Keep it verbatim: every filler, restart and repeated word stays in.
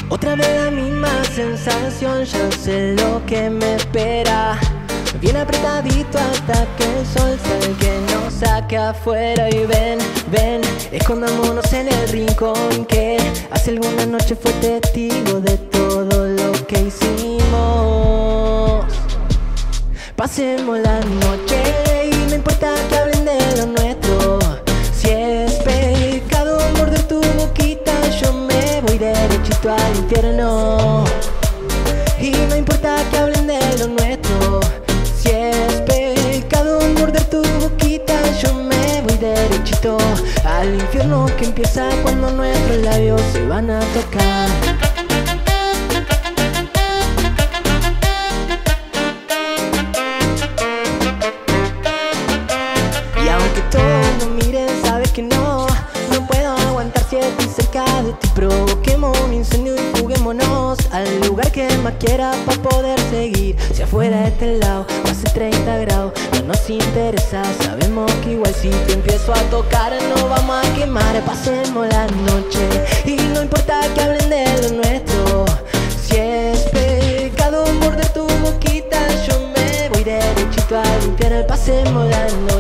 Otra vez la misma sensación, ya sé lo que me espera. Bien apretadito hasta que el sol salga, nos saque afuera. Y ven, ven, escondámonos en el rincón que hace alguna noche fue testigo de todo lo que hicimos. Pasemos la noche y no importa que hablen de lo nuestro. Si es pecado morder tu boquita, yo me voy derechito al infierno. Y no importa que hablen de lo nuestro. Si es pecado morder tu boquita, yo me voy derechito al infierno, que empieza cuando nuestros labios se van a tocar. Y aunque todos nos miren, sabes que no, no puedo aguantar si estoy cerca de ti. Provoquemos un incendio y fuguémonos al lugar que más quiera para poder seguir. Si afuera de este lado hace treinta grados, no nos interesa, sabemos que igual si te empiezo a tocar nos vamos a quemar. Pasemos la noche y no importa que hablen de lo nuestro. Si es pecado morder tu boquita, yo me voy derechito al infierno. Pasemos la noche